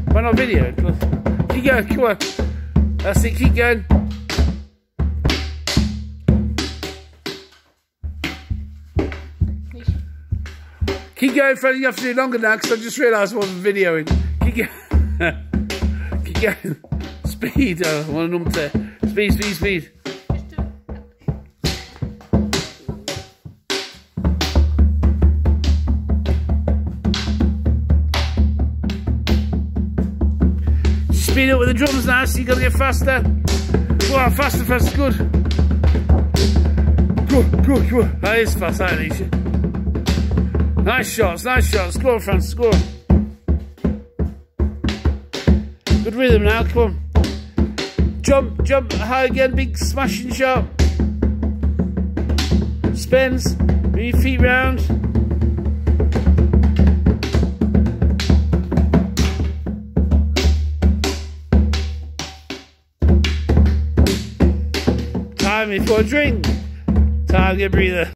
Why not video? Come on. Keep going, come on. That's it, keep going. Keep going, Freddie, you have to do it longer now because I just realised I wasn't videoing. Keep going. Keep going. Speed. Oh, I want to number there. Speed, speed, speed. Speed up with the drums now, so you gotta get faster. Wow, faster, faster, good. Good, good, good. That is fast, that is. Nice shots, nice shots. Go on, Francis, go on. Good rhythm now, come on. Jump, jump high again, big smashing shot. Spins, bring your feet round. Time for a drink. Time to get a breather.